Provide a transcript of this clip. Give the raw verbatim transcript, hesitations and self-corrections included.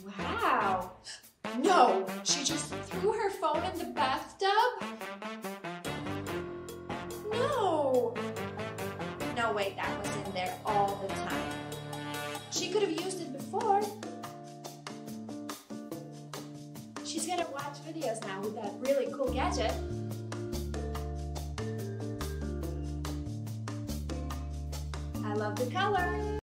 Wow. No, she just threw her phone in the bathtub? No. No way, that was in there all the time. She could have used it before. She's gonna watch videos now with that really cool gadget. I love the color.